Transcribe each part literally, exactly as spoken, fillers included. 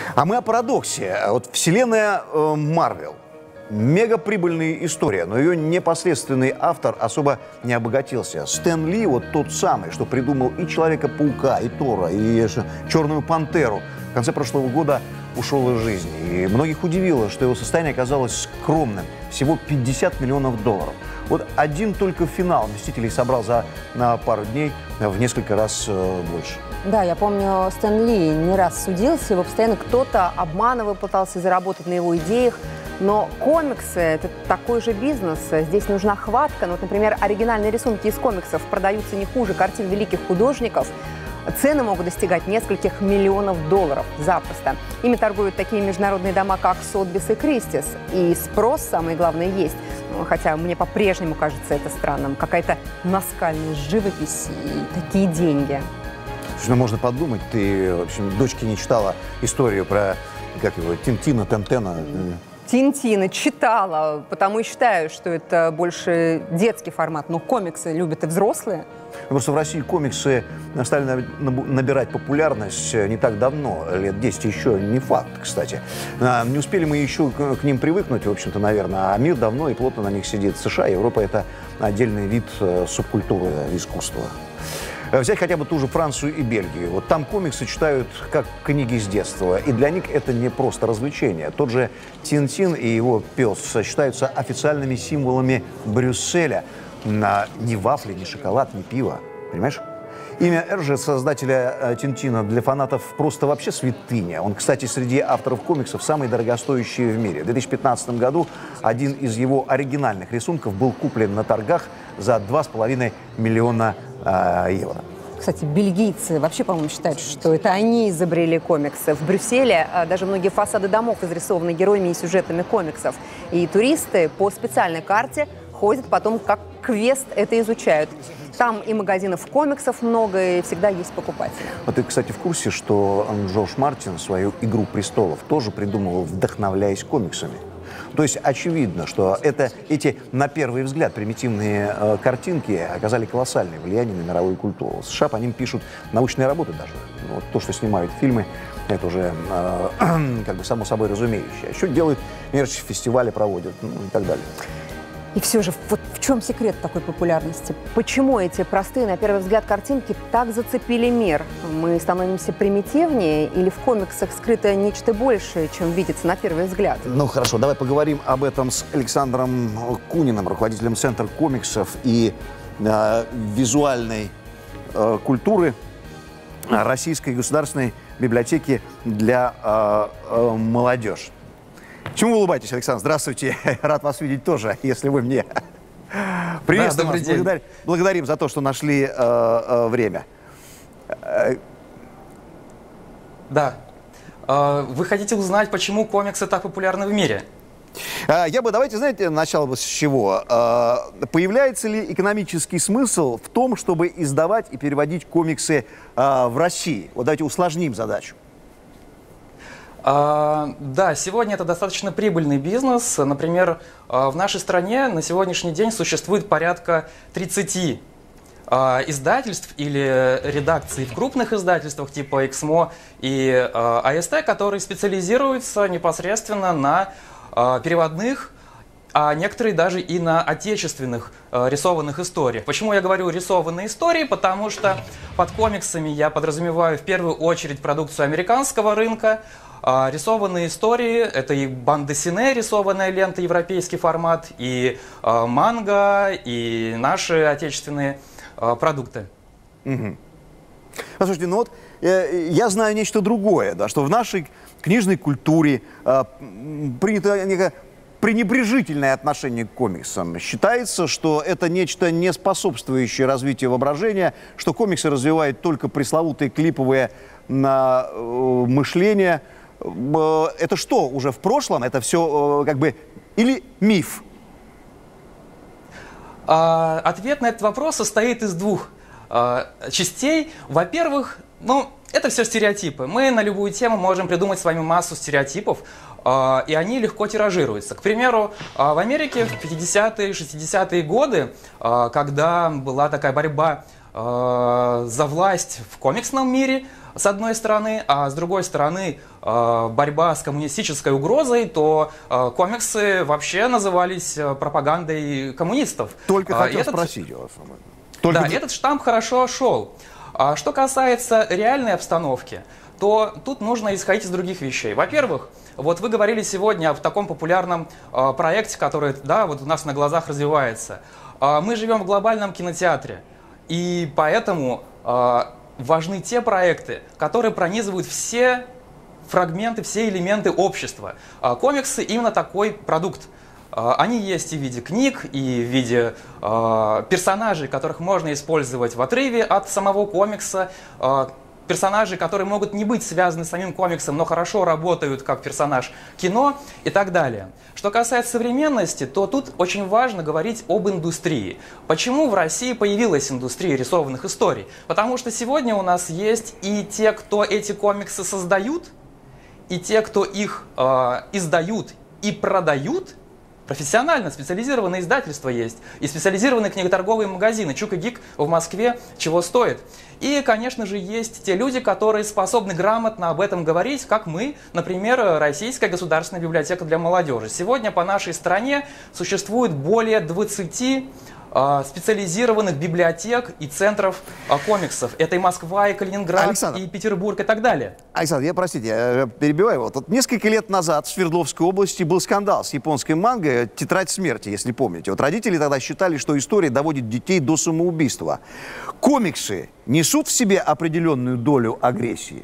А мы о парадоксе. Вот вселенная Марвел. Мегаприбыльная история, но ее непосредственный автор особо не обогатился. Стэн Ли, вот тот самый, что придумал и Человека-паука, и Тора, и Черную Пантеру, в конце прошлого года ушел из жизни. И многих удивило, что его состояние оказалось скромным. Всего пятьдесят миллионов долларов. Вот один только финал «Мстителей» собрал за на пару дней в несколько раз э, больше. Да, я помню, Стэн Ли не раз судился, его постоянно кто-то обманывал, пытался заработать на его идеях. Но комиксы – это такой же бизнес, здесь нужна хватка. Ну, вот, например, оригинальные рисунки из комиксов продаются не хуже картин великих художников. Цены могут достигать нескольких миллионов долларов запросто. Ими торгуют такие международные дома, как Сотбис и Кристис. И спрос, самое главное, есть. Хотя мне по-прежнему кажется это странным. Какая-то наскальная живопись и такие деньги. Ну, можно подумать, ты, в общем, дочке не читала историю про, как его, Тинтина, Тентена. Тинтина читала, потому и считаю, что это больше детский формат, но комиксы любят и взрослые. Просто в России комиксы стали набирать популярность не так давно, лет десять еще не факт, кстати. Не успели мы еще к ним привыкнуть, в общем-то, наверное, а мир давно и плотно на них сидит. США, Европа – это отдельный вид субкультуры искусства. Взять хотя бы ту же Францию и Бельгию. Вот там комиксы читают как книги с детства. И для них это не просто развлечение. Тот же Тинтин и его пес считаются официальными символами Брюсселя. На ни вафли, ни шоколад, ни пиво. Понимаешь? Имя Эрже, создателя Тинтина, для фанатов просто вообще святыня. Он, кстати, среди авторов комиксов самый дорогостоящий в мире. В две тысячи пятнадцатом году один из его оригинальных рисунков был куплен на торгах за два с половиной миллиона э, евро. Кстати, бельгийцы вообще, по-моему, считают, что это они изобрели комиксы. В Брюсселе даже многие фасады домов изрисованы героями и сюжетами комиксов. И туристы по специальной карте ходят потом как квест это изучают. Там и магазинов комиксов много, и всегда есть покупатели. А ты, кстати, в курсе, что Джордж Мартин свою «Игру престолов» тоже придумывал, вдохновляясь комиксами? То есть очевидно, что это, эти, на первый взгляд, примитивные э, картинки оказали колоссальное влияние на мировую культуру. В США по ним пишут научные работы даже. Вот то, что снимают фильмы, это уже э, как бы само собой разумеющее. Еще делают мерч, фестивали проводят, ну, и так далее. И все же, вот в чем секрет такой популярности? Почему эти простые, на первый взгляд, картинки так зацепили мир? Мы становимся примитивнее или в комиксах скрыто нечто большее, чем видится на первый взгляд? Ну хорошо, давай поговорим об этом с Александром Куниным, руководителем Центра комиксов и э, визуальной э, культуры Российской государственной библиотеки для э, э, молодежи. Чему вы улыбаетесь, Александр? Здравствуйте. Рад вас видеть тоже, если вы мне. Приветствую да, вас. Благодар... Благодарим за то, что нашли э, э, время. Да. Вы хотите узнать, почему комиксы так популярны в мире? Я бы, давайте, знаете, начало с чего. Появляется ли экономический смысл в том, чтобы издавать и переводить комиксы в России? Вот давайте усложним задачу. Uh, да, сегодня это достаточно прибыльный бизнес. Например, uh, в нашей стране на сегодняшний день существует порядка тридцати uh, издательств или редакций в крупных издательствах типа Эксмо и uh, АСТ, которые специализируются непосредственно на uh, переводных, а некоторые даже и на отечественных э, рисованных историях. Почему я говорю рисованные истории? Потому что под комиксами я подразумеваю в первую очередь продукцию американского рынка. Э, рисованные истории — это и бан-десине, рисованная лента, европейский формат, и э, манго, и наши отечественные э, продукты. Угу. Послушайте, ну вот э, я знаю нечто другое, да, что в нашей книжной культуре э, принято некое пренебрежительное отношение к комиксам. Считается, что это нечто, не способствующее развитию воображения, что комиксы развивают только пресловутые клиповые на, э, мышления. Э, это что, уже в прошлом? Это все э, как бы... Или миф? А, ответ на этот вопрос состоит из двух а, частей. Во-первых, ну, это все стереотипы. Мы на любую тему можем придумать с вами массу стереотипов, и они легко тиражируются. К примеру, в Америке в пятидесятые, шестидесятые годы, когда была такая борьба за власть в комиксном мире, с одной стороны, а с другой стороны борьба с коммунистической угрозой, то комиксы вообще назывались пропагандой коммунистов. Только хотел этот... спросить вас. Только... Да, этот штамп хорошо шел. А что касается реальной обстановки, то тут нужно исходить из других вещей. Во-первых, вот вы говорили сегодня о таком популярном э, проекте, который, да, вот у нас на глазах развивается. Э, мы живем в глобальном кинотеатре, и поэтому э, важны те проекты, которые пронизывают все фрагменты, все элементы общества. Э, комиксы именно такой продукт. Э, они есть и в виде книг, и в виде э, персонажей, которых можно использовать в отрыве от самого комикса. Э, персонажи, которые могут не быть связаны с самим комиксом, но хорошо работают как персонаж кино и так далее. Что касается современности, то тут очень важно говорить об индустрии. Почему в России появилась индустрия рисованных историй? Потому что сегодня у нас есть и те, кто эти комиксы создают, и те, кто их э, издают и продают. Профессионально специализированные издательства есть, и специализированные книготорговые магазины. Чук и Гик в Москве чего стоит. И, конечно же, есть те люди, которые способны грамотно об этом говорить, как мы, например, Российская государственная библиотека для молодежи. Сегодня по нашей стране существует более двадцати э, специализированных библиотек и центров э, комиксов. Это и Москва, и Калининград, Александр, и Петербург, и так далее. Александр, я, простите, я перебиваю его. Тут несколько лет назад в Свердловской области был скандал с японской манго «Тетрадь смерти», если помните. Вот родители тогда считали, что история доводит детей до самоубийства. Комиксы несут в себе определенную долю агрессии?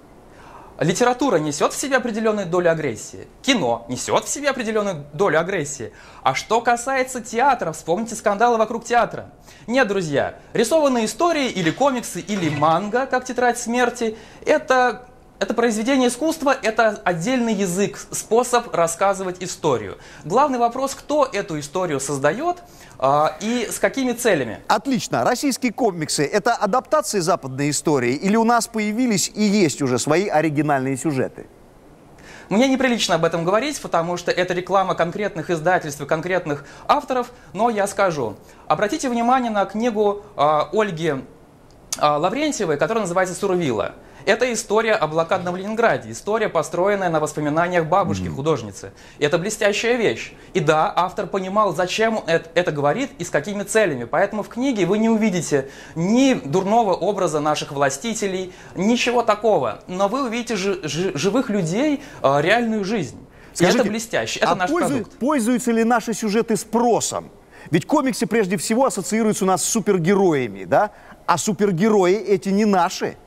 Литература несет в себе определенную долю агрессии. Кино несет в себе определенную долю агрессии. А что касается театра, вспомните скандалы вокруг театра. Нет, друзья, рисованные истории или комиксы, или манга, как «Тетрадь смерти», это... Это произведение искусства, это отдельный язык, способ рассказывать историю. Главный вопрос, кто эту историю создает э, и с какими целями. Отлично. Российские комиксы – это адаптации западной истории или у нас появились и есть уже свои оригинальные сюжеты? Мне неприлично об этом говорить, потому что это реклама конкретных издательств и конкретных авторов, но я скажу. Обратите внимание на книгу э, Ольги э, Лаврентьевой, которая называется «Сурвила». Это история о блокадном Ленинграде, история, построенная на воспоминаниях бабушки, художницы. И это блестящая вещь. И да, автор понимал, зачем это, это говорит и с какими целями. Поэтому в книге вы не увидите ни дурного образа наших властителей, ничего такого. Но вы увидите жи жи живых людей, э, реальную жизнь. Скажите, и это блестяще, это а наш пользу, продукт. Пользуются ли наши сюжеты спросом? Ведь комиксы прежде всего ассоциируются у нас с супергероями, да? А супергерои эти не наши.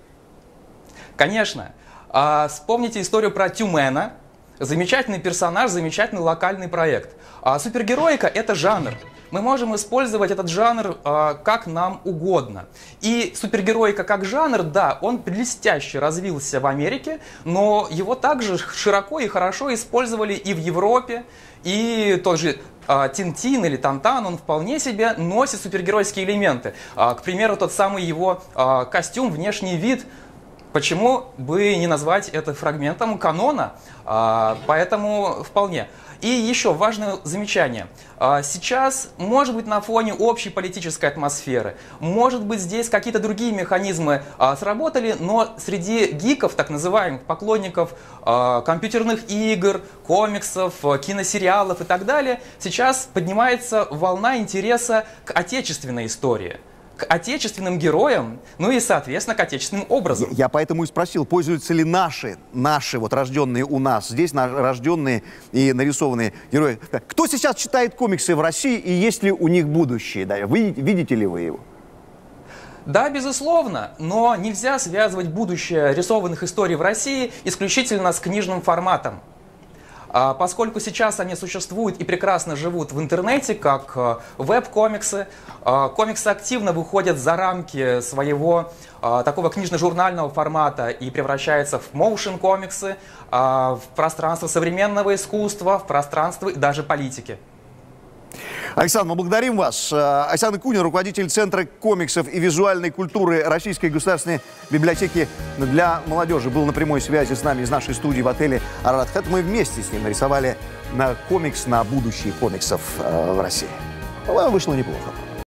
Конечно. А, вспомните историю про Тюмена. Замечательный персонаж, замечательный локальный проект. А супергероика – это жанр. Мы можем использовать этот жанр а, как нам угодно. И супергероика как жанр, да, он блестяще развился в Америке, но его также широко и хорошо использовали и в Европе, и тот же а, Тинтин или Тантан, он вполне себе носит супергеройские элементы. А, к примеру, тот самый его а, костюм, внешний вид. Почему бы не назвать это фрагментом канона? А, поэтому вполне. И еще важное замечание. А, сейчас, может быть, на фоне общей политической атмосферы, может быть, здесь какие-то другие механизмы а, сработали, но среди гиков, так называемых, поклонников а, компьютерных игр, комиксов, киносериалов и так далее, сейчас поднимается волна интереса к отечественной истории. К отечественным героям, ну и, соответственно, к отечественным образам. Я, я поэтому и спросил, пользуются ли наши, наши, вот рожденные у нас, здесь на, рожденные и нарисованные герои. Кто сейчас читает комиксы в России и есть ли у них будущее? Да? Вы, видите ли вы его? Да, безусловно, но нельзя связывать будущее рисованных историй в России исключительно с книжным форматом. Поскольку сейчас они существуют и прекрасно живут в интернете, как веб-комиксы, комиксы активно выходят за рамки своего такого книжно-журнального формата и превращаются в моушен-комиксы, в пространство современного искусства, в пространство даже политики. Александр, мы благодарим вас. Александр Кунин, руководитель Центра комиксов и визуальной культуры Российской государственной библиотеки для молодежи, был на прямой связи с нами из нашей студии в отеле Арарат. Мы вместе с ним нарисовали на комикс, на будущее комиксов в России. Вышло неплохо.